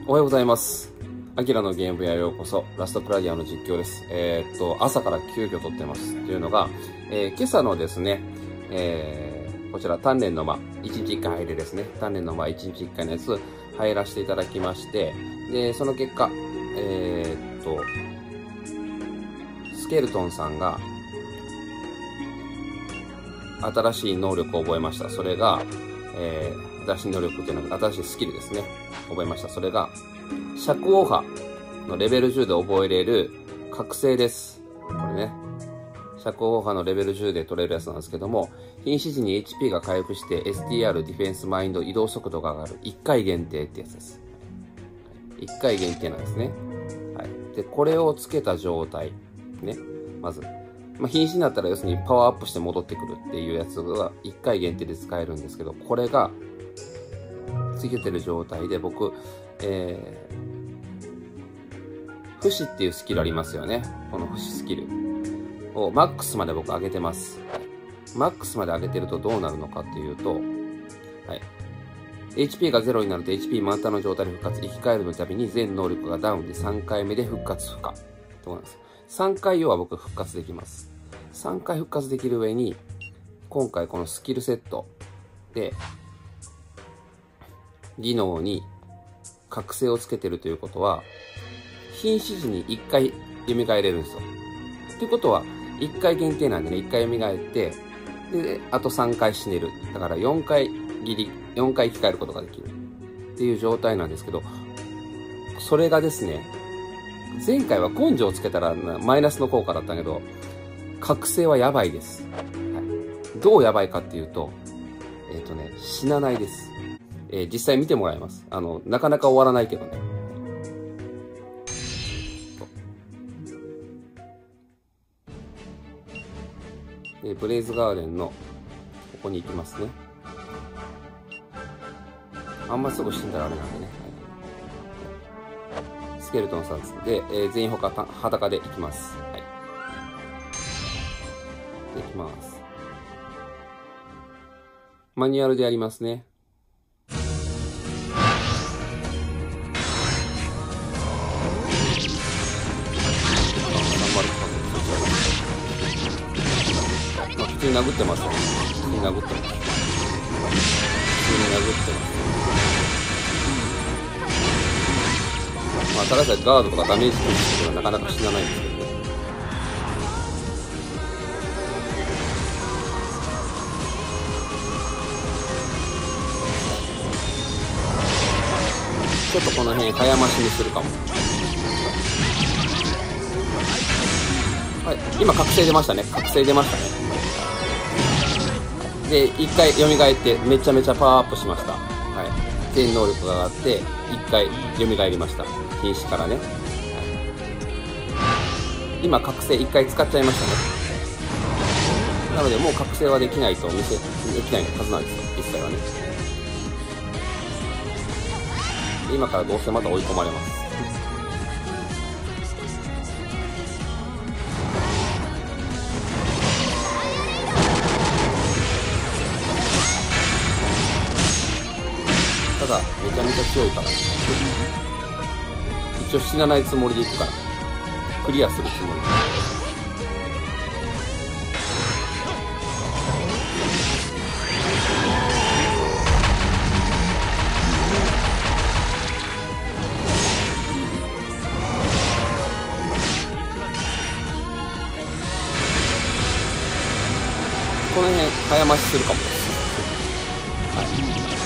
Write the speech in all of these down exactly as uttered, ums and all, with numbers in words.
おはようございます。アキラのゲーム部屋へようこそ。ラストプライヤーの実況です。えー、っと、朝から急遽撮ってます。というのが、えー、今朝のですね、えー、こちら、鍛錬の間、いちにちいっかい入れですね。鍛錬の間いちにちいっかいのやつ、入らせていただきまして、で、その結果、えー、っと、スケルトンさんが、新しい能力を覚えました。それが、えー、新しい能力というのは、新しいスキルですね。覚えました。それが、釈王波のレベルじゅうで覚えれる覚醒です。これね。釈王波のレベルじゅうで取れるやつなんですけども、瀕死時に エイチピー が回復して エスティーアール、ディフェンス、マインド、移動速度が上がる。いっかい限定ってやつです。いっかい限定なんですね。はい。で、これをつけた状態。ね。まず。まあ、瀕死になったら要するにパワーアップして戻ってくるっていうやつがいっかい限定で使えるんですけど、これがつけてる状態で僕、えー、不死っていうスキルありますよね。この不死スキルをマックスまで僕上げてます。マックスまで上げてるとどうなるのかっていうと、はい。エイチピー がゼロになると エイチピー 満タンの状態で復活、生き返るのたびに全能力がダウンでさんかいめで復活不可。どうなんですか。さんかい要は僕復活できます。さんかい復活できる上に、今回このスキルセットで、技能に覚醒をつけてるということは、瀕死時にいっかい蘇れるんですよ。ということは、いっかい限定なんでね、いっかい蘇って、で、あとさんかい死ねる。だからよんかいギリ、よんかい生き返ることができる。っていう状態なんですけど、それがですね、前回は根性をつけたらマイナスの効果だったけど、覚醒はやばいです。はい、どうやばいかっていうと、えっとね、死なないです。えー、実際見てもらいます。あの、なかなか終わらないけどね。でブレイズガーデンのここに行きますね。あんますぐ死んだらあれなんでね。はい、スケルトンさんで、えー、全員他裸で行きます。はい。で行きます。マニュアルでやりますね。まあ、普通に殴ってますよね。普通に殴ってます。普通に殴ってます。まあ、ただしガードとかダメージというのはなかなか死なないんですけどね。ちょっとこの辺早増しにするかも。はい、今覚醒出ましたね。覚醒出ましたね。で、一回蘇ってめちゃめちゃパワーアップしました。はい。全能力が上がって、一回蘇りました。瀕死からね。はい、今覚醒一回使っちゃいましたね。なのでもう覚醒はできないと見せ、できないはずなんですよ。実際はね。今からどうせまた追い込まれます。ただ、めちゃめちゃ強いから。一応死なないつもりでいくから。クリアするつもり。この辺、早増しするかもです。はい、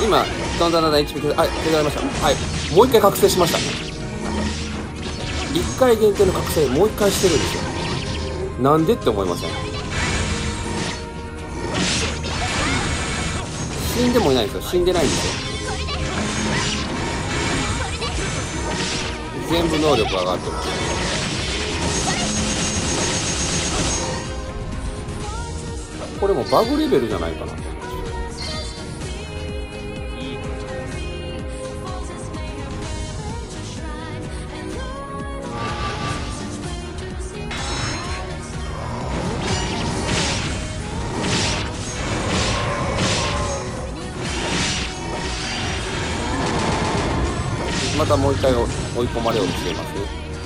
今、だんだんだんだん エイチピー はい、削られました。はい。もう一回覚醒しました。一回限定の覚醒、もう一回してるんですよ。なんでって思いません？死んでもいないんですよ。死んでないんですよ。全部能力が上がってます。これもバグレベルじゃないかな。 またもう一回追い込まれようとしていますね。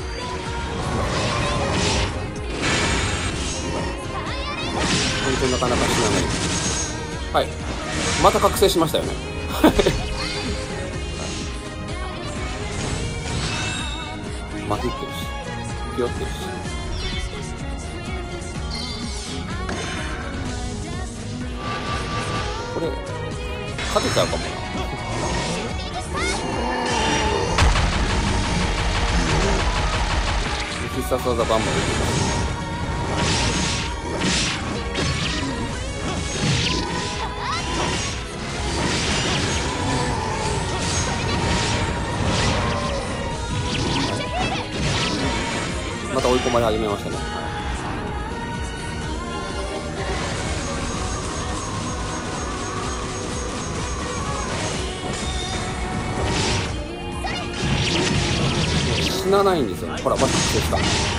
本当になかなか死なない。はい。また覚醒しましたよね。まひってるし、ぴよってるし。これ、勝てちゃうかもな。必殺技バンバン出てくる。また追い込まれ始めましたね。死なないんですよ。ほら、また覚醒した。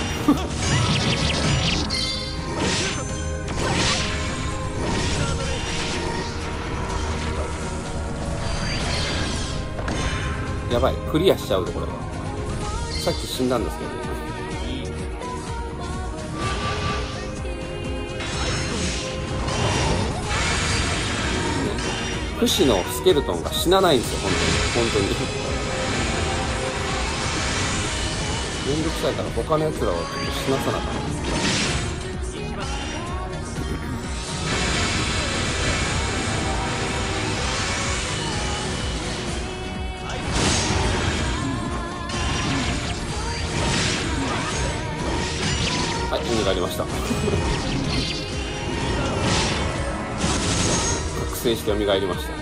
やばい、クリアしちゃうとこれは。さっき死んだんですけどね。不死のスケルトンが死なないんですよ、本当に。本当に。めんどくさいから他の奴らはちょっと死なさなかった。はい、意味がありました。覚醒して蘇りました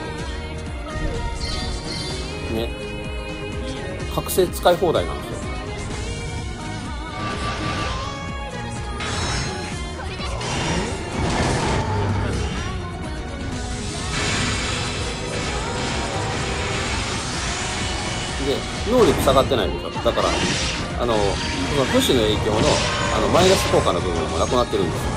ね。覚醒使い放題なんですよ。で、能力下がってないんですよ。だから、あの、その不死の影響の、あの、マイナス効果の部分もなくなってるんですよ。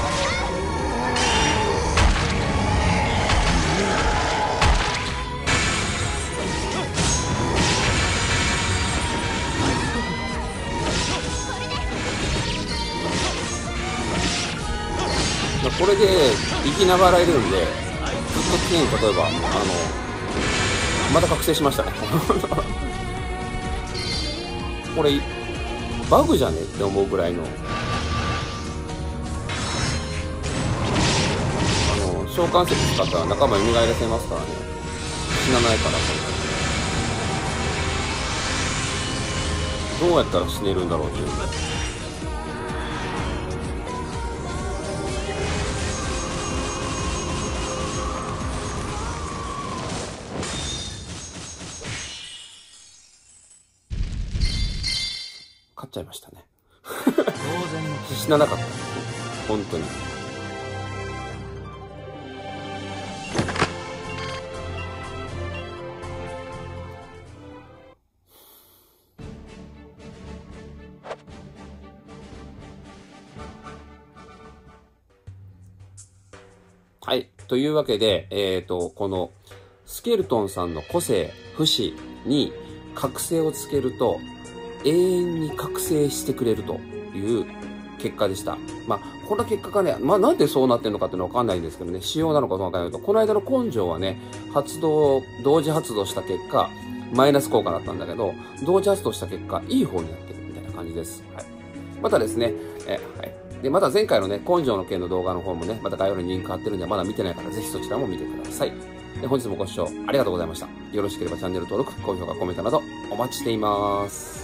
これで生きながらえるんで、ずっと常に例えば、あの、また覚醒しましたね。これ、バグじゃねって思うぐらいの、あの、召喚石使ったら仲間蘇らせますからね。死なないから、どうやったら死ねるんだろうっていう。勝っちゃいましたね。死ななかった。本当に。はい。というわけで、えっと、このスケルトンさんの個性、不死に覚醒をつけると、永遠に覚醒してくれるという結果でした。まあ、この結果がね、まあ、なんでそうなってるのかっていうのはわかんないんですけどね、仕様なのかどうかわかんないけど、この間の根性はね、発動、同時発動した結果、マイナス効果だったんだけど、同時発動した結果、いい方になってるみたいな感じです。はい。またですね、え、はい。で、また前回のね、根性の件の動画の方もね、また概要欄にリンク貼ってるんで、まだ見てない方、ぜひそちらも見てください。で、本日もご視聴ありがとうございました。よろしければチャンネル登録、高評価、コメントなどお待ちしています。